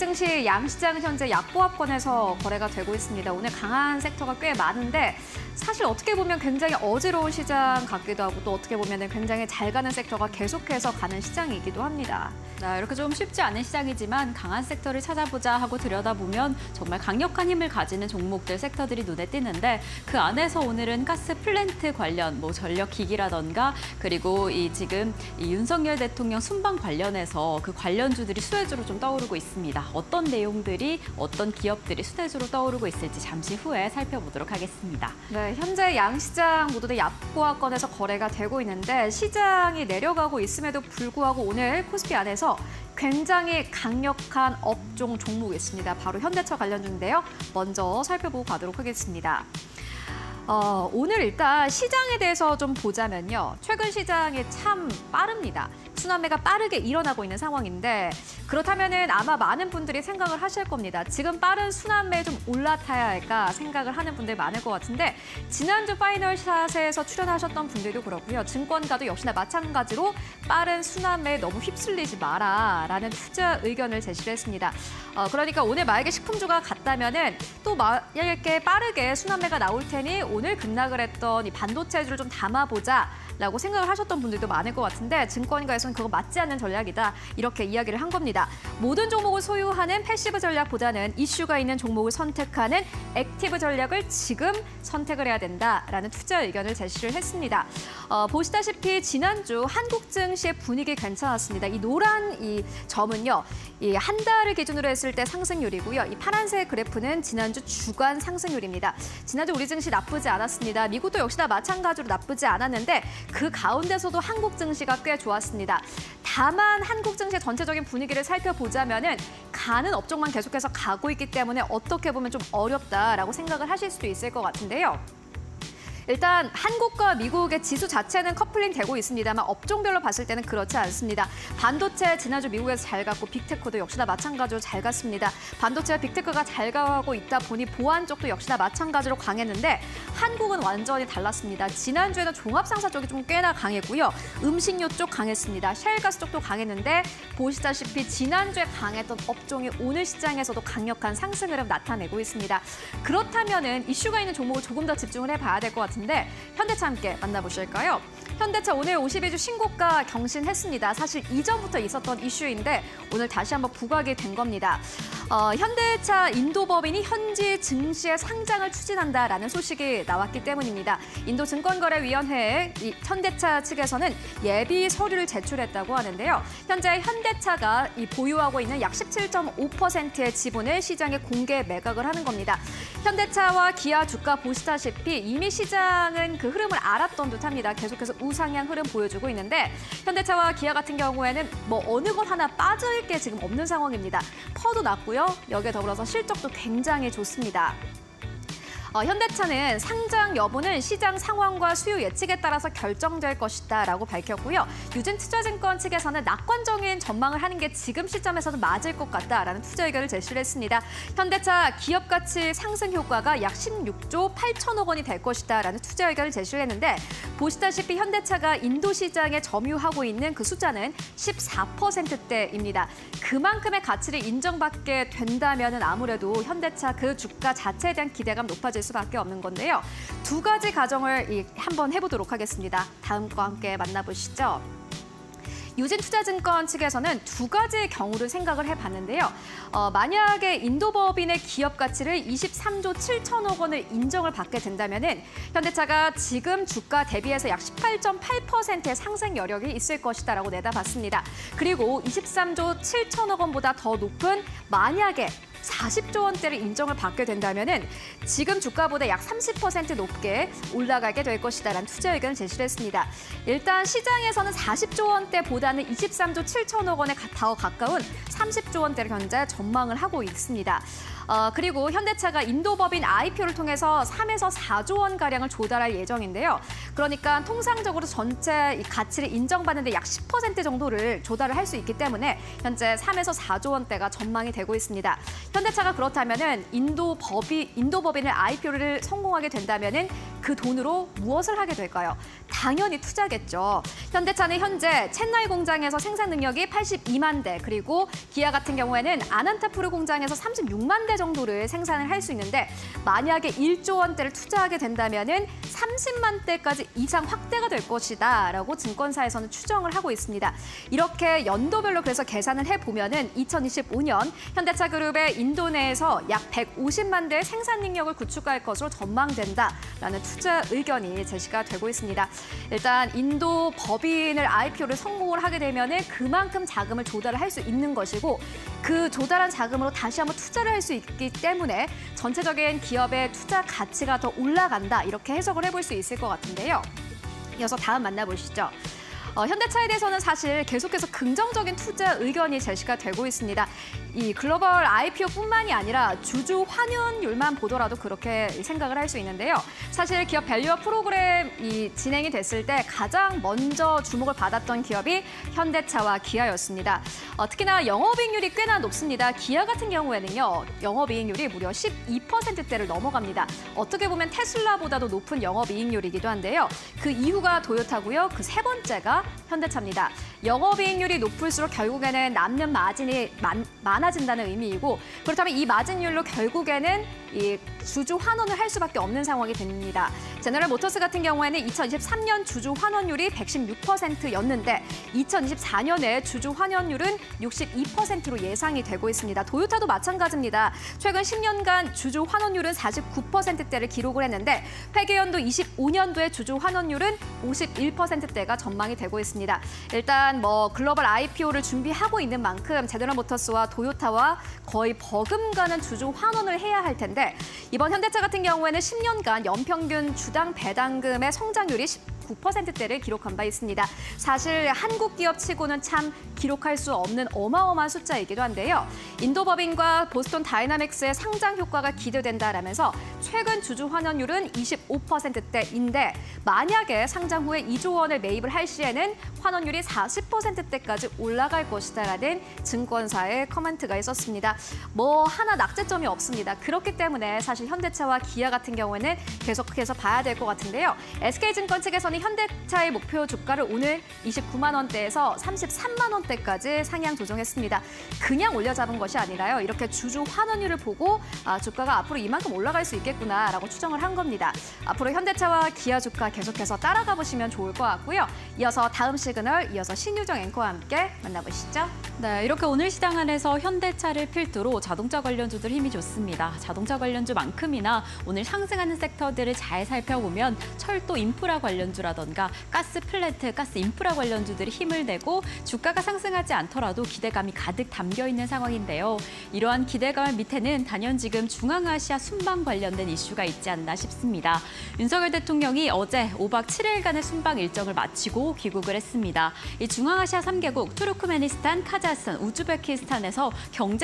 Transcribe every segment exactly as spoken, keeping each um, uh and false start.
증시 양시장은 현재 약보합권에서 거래가 되고 있습니다. 오늘 강한 섹터가 꽤 많은데 사실 어떻게 보면 굉장히 어지러운 시장 같기도 하고 또 어떻게 보면 굉장히 잘 가는 섹터가 계속해서 가는 시장이기도 합니다. 네, 이렇게 좀 쉽지 않은 시장이지만 강한 섹터를 찾아보자 하고 들여다보면 정말 강력한 힘을 가지는 종목들, 섹터들이 눈에 띄는데 그 안에서 오늘은 가스 플랜트 관련, 뭐 전력기기라던가 그리고 이 지금 이 윤석열 대통령 순방 관련해서 그 관련주들이 수혜주로 좀 떠오르고 있습니다. 어떤 내용들이, 어떤 기업들이 수혜주로 떠오르고 있을지 잠시 후에 살펴보도록 하겠습니다. 네, 현재 양시장 모두 다 약보합권에서 거래가 되고 있는데 시장이 내려가고 있음에도 불구하고 오늘 코스피 안에서 굉장히 강력한 업종 종목이 있습니다. 바로 현대차 관련주인데요. 먼저 살펴보고 가도록 하겠습니다. 어, 오늘 일단 시장에 대해서 좀 보자면요. 최근 시장이 참 빠릅니다. 순환매가 빠르게 일어나고 있는 상황인데 그렇다면은 아마 많은 분들이 생각을 하실 겁니다. 지금 빠른 순환매에 좀 올라타야 할까 생각을 하는 분들 많을 것 같은데 지난주 파이널샷에서 출연하셨던 분들도 그렇고요. 증권가도 역시나 마찬가지로 빠른 순환매에 너무 휩쓸리지 마라라는 투자 의견을 제시를 했습니다. 어, 그러니까 오늘 만약에 식품주가 갔다면은 또 만약에 빠르게 순환매가 나올 테니 오늘 급락을 했던 이 반도체주를 좀 담아보자. 라고 생각을 하셨던 분들도 많을 것 같은데 증권가에서는 그거 맞지 않는 전략이다 이렇게 이야기를 한 겁니다. 모든 종목을 소유하는 패시브 전략보다는 이슈가 있는 종목을 선택하는 액티브 전략을 지금 선택을 해야 된다라는 투자 의견을 제시를 했습니다. 어, 보시다시피 지난주 한국 증시의 분위기 괜찮았습니다. 이 노란 이 점은요, 이 한 달을 기준으로 했을 때 상승률이고요. 이 파란색 그래프는 지난주 주간 상승률입니다. 지난주 우리 증시 나쁘지 않았습니다. 미국도 역시나 마찬가지로 나쁘지 않았는데 그 가운데서도 한국 증시가 꽤 좋았습니다. 다만 한국 증시의 전체적인 분위기를 살펴보자면은 가는 업종만 계속해서 가고 있기 때문에 어떻게 보면 좀 어렵다라고 생각을 하실 수도 있을 것 같은데요. 일단 한국과 미국의 지수 자체는 커플링 되고 있습니다만 업종별로 봤을 때는 그렇지 않습니다. 반도체 지난주 미국에서 잘 갔고 빅테크도 역시나 마찬가지로 잘 갔습니다. 반도체와 빅테크가 잘 가고 있다 보니 보안 쪽도 역시나 마찬가지로 강했는데 한국은 완전히 달랐습니다. 지난주에는 종합상사 쪽이 좀 꽤나 강했고요. 음식료 쪽 강했습니다. 셰일가스 쪽도 강했는데 보시다시피 지난주에 강했던 업종이 오늘 시장에서도 강력한 상승 흐름 나타내고 있습니다. 그렇다면은 이슈가 있는 종목을 조금 더 집중을 해봐야 될 것 같습니다. 같은데 현대차 함께 만나보실까요? 현대차 오늘 오십이 주 신고가 경신했습니다. 사실 이전부터 있었던 이슈인데 오늘 다시 한번 부각이 된 겁니다. 어, 현대차 인도법인이 현지 증시의 상장을 추진한다라는 소식이 나왔기 때문입니다. 인도증권거래위원회에 이 현대차 측에서는 예비 서류를 제출했다고 하는데요. 현재 현대차가 이 보유하고 있는 약 십칠 점 오 퍼센트의 지분을 시장에 공개 매각을 하는 겁니다. 현대차와 기아 주가 보시다시피 이미 시장은 그 흐름을 알았던 듯합니다. 계속해서 우상향 흐름 보여주고 있는데 현대차와 기아 같은 경우에는 뭐 어느 것 하나 빠질 게 지금 없는 상황입니다. 퍼도 낮고요. 여기에 더불어서 실적도 굉장히 좋습니다. 어, 현대차는 상장 여부는 시장 상황과 수요 예측에 따라서 결정될 것이다라고 밝혔고요. 유진투자증권 측에서는 낙관적인 전망을 하는 게 지금 시점에서는 맞을 것 같다라는 투자 의견을 제시를 했습니다. 현대차 기업 가치 상승 효과가 약 십육 조 팔천억 원이 될 것이다라는 투자 의견을 제시를 했는데 보시다시피 현대차가 인도 시장에 점유하고 있는 그 숫자는 십사 퍼센트대입니다. 그만큼의 가치를 인정받게 된다면 아무래도 현대차 그 주가 자체에 대한 기대감 높아질 수밖에 없는 건데요. 두 가지 가정을 한번 해보도록 하겠습니다. 다음과 함께 만나보시죠. 유진투자증권 측에서는 두 가지 경우를 생각을 해봤는데요. 어, 만약에 인도법인의 기업 가치를 이십삼 조 칠천억 원을 인정을 받게 된다면 현대차가 지금 주가 대비해서 약 십팔 점 팔 퍼센트의 상승 여력이 있을 것이다라고 내다봤습니다. 그리고 이십삼 조 칠천억 원보다 더 높은 만약에 사십 조 원대를 인정을 받게 된다면 지금 주가보다 약 삼십 퍼센트 높게 올라가게 될 것이다라는 투자 의견을 제시를 했습니다. 일단 시장에서는 사십 조 원대보다는 이십삼 조 칠천억 원에 더 가까운 삼십 조 원대를 현재 전망을 하고 있습니다. 어, 그리고 현대차가 인도법인 아이피오를 통해서 삼에서 사조 원가량을 조달할 예정인데요. 그러니까 통상적으로 전체 이 가치를 인정받는데 약 십 퍼센트 정도를 조달을 할 수 있기 때문에 현재 삼에서 사조 원대가 전망이 되고 있습니다. 현대차가 그렇다면은 인도 법이 인도 법인을 아이피오를 성공하게 된다면은 그 돈으로 무엇을 하게 될까요? 당연히 투자겠죠. 현대차는 현재 첸나이 공장에서 생산 능력이 팔십이만 대, 그리고 기아 같은 경우에는 아난타푸르 공장에서 삼십육만 대 정도를 생산을 할 수 있는데 만약에 일조 원대를 투자하게 된다면은 삼십만 대까지 이상 확대가 될 것이다라고 증권사에서는 추정을 하고 있습니다. 이렇게 연도별로 그래서 계산을 해보면은 이천이십오 년 현대차 그룹의 인도 내에서 약 백오십만 대의 생산 능력을 구축할 것으로 전망된다라는 투자 의견이 제시가 되고 있습니다. 일단 인도 법인을 아이피오를 성공을 하게 되면은 그만큼 자금을 조달을 할 수 있는 것이고 그 조달한 자금으로 다시 한번 투자를 할 수 있기 때문에 전체적인 기업의 투자 가치가 더 올라간다 이렇게 해석을 해볼 수 있을 것 같은데요. 이어서 다음 만나보시죠. 어, 현대차에 대해서는 사실 계속해서 긍정적인 투자 의견이 제시가 되고 있습니다. 이 글로벌 아이피오뿐만이 아니라 주주 환원율만 보더라도 그렇게 생각을 할 수 있는데요. 사실 기업 밸류업 프로그램이 진행이 됐을 때 가장 먼저 주목을 받았던 기업이 현대차와 기아였습니다. 어, 특히나 영업이익률이 꽤나 높습니다. 기아 같은 경우에는요, 영업이익률이 무려 십이 퍼센트대를 넘어갑니다. 어떻게 보면 테슬라보다도 높은 영업이익률이기도 한데요. 그 이후가 도요타고요. 그 세 번째가 현대차입니다. 영업이익률이 높을수록 결국에는 남는 마진이 많, 많아진다는 의미이고 그렇다면 이 마진율로 결국에는 이 주주 환원을 할 수밖에 없는 상황이 됩니다. 제너럴 모터스 같은 경우에는 이천이십삼 년 주주 환원율이 백십육 퍼센트였는데 이천이십사 년에 주주 환원율은 육십이 퍼센트로 예상이 되고 있습니다. 도요타도 마찬가지입니다. 최근 십 년간 주주 환원율은 사십구 퍼센트대를 기록을 했는데 회계연도 이십오 년도의 주주 환원율은 오십일 퍼센트대가 전망이 되고 있습니다. 일단 뭐 글로벌 아이피오를 준비하고 있는 만큼 제너럴 모터스와 도요타와 거의 버금가는 주주 환원을 해야 할 텐데 이번 현대차 같은 경우에는 십 년간 연평균 주당 배당금의 성장률이 십구 퍼센트대를 기록한 바 있습니다. 사실 한국 기업치고는 참 기록할 수 없는 어마어마한 숫자이기도 한데요. 인도 법인과 보스턴 다이나믹스의 상장 효과가 기대된다라면서 최근 주주 환원율은 이십오 퍼센트대인데 만약에 상장 후에 이조 원을 매입을 할 시에는 환원율이 사십 퍼센트대까지 올라갈 것이다라는 증권사의 커멘트가 있었습니다. 뭐 하나 낙제점이 없습니다. 그렇기 때문에 사실 현대차와 기아 같은 경우에는 계속해서 봐야 될 것 같은데요. 에스케이증권 측에서는 현대차의 목표 주가를 오늘 이십구만 원대에서 삼십삼만 원대까지 상향 조정했습니다. 그냥 올려잡은 것이 아니라요. 이렇게 주주 환원율을 보고 아, 주가가 앞으로 이만큼 올라갈 수 있겠구나라고 추정을 한 겁니다. 앞으로 현대차와 기아 주가 계속해서 따라가 보시면 좋을 것 같고요. 이어서 다음 시그널, 이어서 신유정 앵커와 함께 만나보시죠. 네, 이렇게 오늘 시장 안에서 현대차를 필두로 자동차 관련주들 힘이 좋습니다. 자동차 관련주만큼이나 오늘 상승하는 섹터들을 잘 살펴보면 철도 인프라 관련주라던가 가스 플랜트, 가스 인프라 관련주들이 힘을 내고 주가가 상승하지 않더라도 기대감이 가득 담겨 있는 상황인데요. 이러한 기대감 밑에는 단연 지금 중앙아시아 순방 관련된 이슈가 있지 않나 싶습니다. 윤석열 대통령이 어제 오박 칠일간의 순방 일정을 마치고 귀국을 했습니다. 이 중앙아시아 삼 개국 투르크메니스탄, 카자흐스탄, 우즈베키스탄에서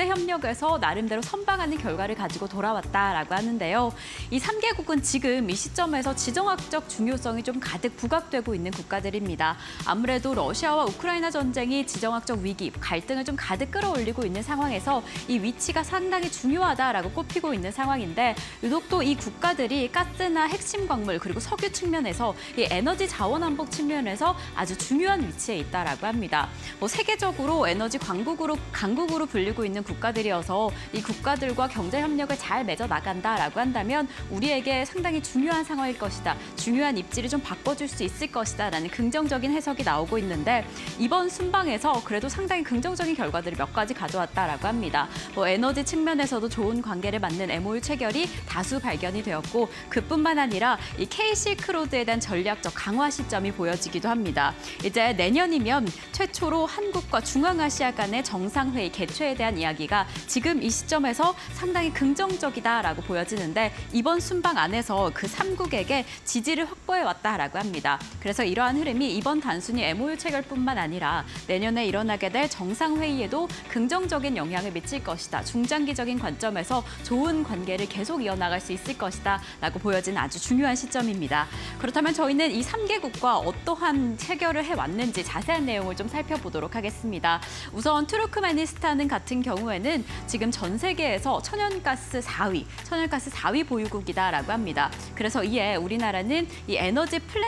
경제협력에서 나름대로 선방하는 결과를 가지고 돌아왔다라고 하는데요. 이 삼 개국은 지금 이 시점에서 지정학적 중요성이 좀 가득 부각되고 있는 국가들입니다. 아무래도 러시아와 우크라이나 전쟁이 지정학적 위기, 갈등을 좀 가득 끌어올리고 있는 상황에서 이 위치가 상당히 중요하다라고 꼽히고 있는 상황인데 유독 또 이 국가들이 가스나 핵심 광물 그리고 석유 측면에서 이 에너지 자원 안보 측면에서 아주 중요한 위치에 있다라고 합니다. 뭐 세계적으로 에너지 강국으로 강국으로 불리고 있는 국가들이어서 이 국가들과 경제 협력을 잘 맺어 나간다라고 한다면 우리에게 상당히 중요한 상황일 것이다. 중요한 입지를 좀 바꿔줄 수 있을 것이다라는 긍정적인 해석이 나오고 있는데 이번 순방에서 그래도 상당히 긍정적인 결과들을 몇 가지 가져왔다라고 합니다. 뭐 에너지 측면에서도 좋은 관계를 맺는 엠오유 체결이 다수 발견이 되었고 그뿐만 아니라 이 K-실크로드에 대한 전략적 강화 시점이 보여지기도 합니다. 이제 내년이면 최초로 한국과 중앙아시아 간의 정상회의 개최에 대한 이야기가 지금 이 시점에서 상당히 긍정적이다라고 보여지는데 이번 순방 안에서 그 삼국에게 지지를 확보해 왔다라고 합니다. 그래서 이러한 흐름이 이번 단순히 엠오유 체결뿐만 아니라 내년에 일어나게 될 정상회의에도 긍정적인 영향을 미칠 것이다. 중장기적인 관점에서 좋은 관계를 계속 이어나갈 수 있을 것이다 라고 보여지는 아주 중요한 시점입니다. 그렇다면 저희는 이 삼 개국과 어떠한 체결을 해왔는지 자세한 내용을 좀 살펴보도록 하겠습니다. 우선 투르크메니스탄은 같은 경우에는 지금 전 세계에서 천연가스 사 위, 천연가스 사 위 보유국이다라고 합니다. 그래서 이에 우리나라는 이 에너지 플랜트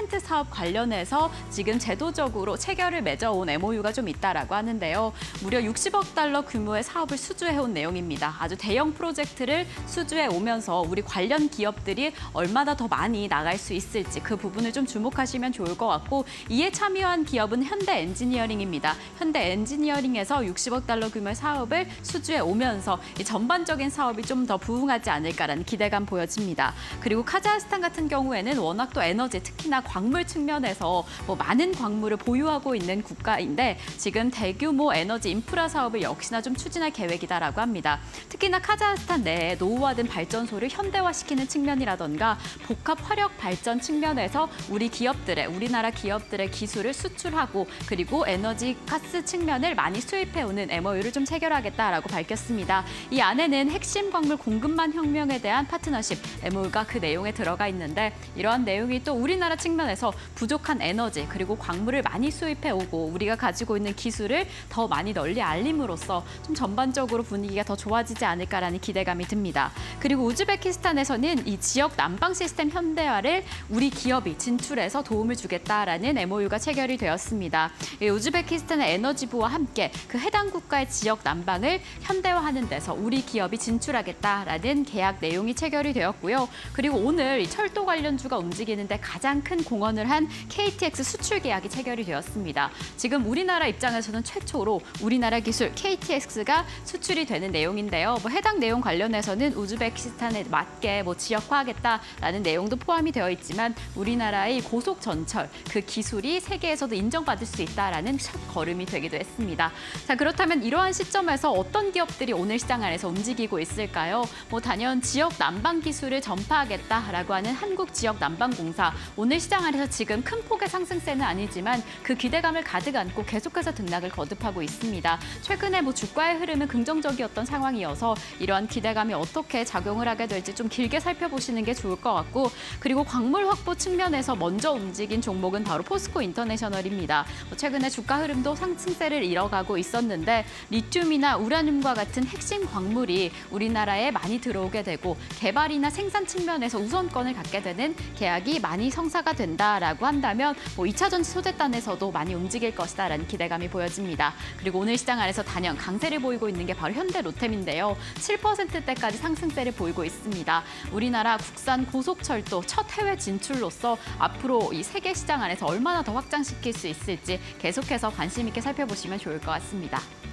플랜트 사업 관련해서 지금 제도적으로 체결을 맺어온 엠오유가 좀 있다라고 하는데요. 무려 육십억 달러 규모의 사업을 수주해온 내용입니다. 아주 대형 프로젝트를 수주해 오면서 우리 관련 기업들이 얼마나 더 많이 나갈 수 있을지 그 부분을 좀 주목하시면 좋을 것 같고, 이에 참여한 기업은 현대 엔지니어링입니다. 현대 엔지니어링에서 육십억 달러 규모의 사업을 수주해 오면서 이 전반적인 사업이 좀 더 부응하지 않을까라는 기대감 보여집니다. 그리고 카자흐스탄 같은 경우에는 워낙 또 에너지, 특히나 광물 측면에서 뭐 많은 광물을 보유하고 있는 국가인데 지금 대규모 에너지 인프라 사업을 역시나 좀 추진할 계획이다라고 합니다. 특히나 카자흐스탄 내에 노후화된 발전소를 현대화시키는 측면이라던가 복합 화력 발전 측면에서 우리 기업들의, 우리나라 기업들의 기술을 수출하고 그리고 에너지 가스 측면을 많이 수입해오는 엠오유를 좀 체결하겠다라고 밝혔습니다. 이 안에는 핵심 광물 공급망 혁명에 대한 파트너십 엠오유가 그 내용에 들어가 있는데, 이러한 내용이 또 우리나라 측면에서 부족한 에너지 그리고 광물을 많이 수입해오고 우리가 가지고 있는 기술을 더 많이 널리 알림으로써 좀 전반적으로 분위기가 더 좋아지지 않을까라는 기대감이 듭니다. 그리고 우즈베키스탄에서는 이 지역 난방 시스템 현대화를 우리 기업이 진출해서 도움을 주겠다라는 엠오유가 체결이 되었습니다. 이 우즈베키스탄의 에너지부와 함께 그 해당 국가의 지역 난방을 현대화하는 데서 우리 기업이 진출하겠다라는 계약 내용이 체결이 되었고요. 그리고 오늘 이 철도 관련주가 움직이는데 가장 큰 공헌을 한 케이티엑스 수출 계약이 체결이 되었습니다. 지금 우리나라 입장에서는 최초로 우리나라 기술 케이티엑스가 수출이 되는 내용인데요. 뭐 해당 내용 관련해서는 우즈베키스탄에 맞게 뭐 지역화하겠다라는 내용도 포함이 되어 있지만 우리나라의 고속 전철 그 기술이 세계에서도 인정받을 수 있다라는 첫 걸음이 되기도 했습니다. 자, 그렇다면 이러한 시점에서 어떤 기업들이 오늘 시장 안에서 움직이고 있을까요? 뭐 단연 지역 난방 기술을 전파하겠다라고 하는 한국지역난방공사, 오늘 시장 안에서 지금 큰 폭의 상승세는 아니지만 그 기대감을 가득 안고 계속해서 등락을 거듭하고 있습니다. 최근에 뭐 주가의 흐름은 긍정적이었던 상황이어서 이러한 기대감이 어떻게 작용을 하게 될지 좀 길게 살펴보시는 게 좋을 것 같고, 그리고 광물 확보 측면에서 먼저 움직인 종목은 바로 포스코 인터내셔널입니다. 뭐 최근에 주가 흐름도 상승세를 이어가고 있었는데 리튬이나 우라늄과 같은 핵심 광물이 우리나라에 많이 들어오게 되고 개발이나 생산 측면에서 우선권을 갖게 되는 계약이 많이 성사가 된다라고 한다면 뭐 이 차 전지 소재단에서도 많이 움직일 것이다라는 기대감이 보여집니다. 그리고 오늘 시장 안에서 단연 강세를 보이고 있는 게 바로 현대로템인데요. 칠 퍼센트대까지 상승세를 보이고 있습니다. 우리나라 국산 고속철도 첫 해외 진출로서 앞으로 이 세계 시장 안에서 얼마나 더 확장시킬 수 있을지 계속해서 관심 있게 살펴보시면 좋을 것 같습니다.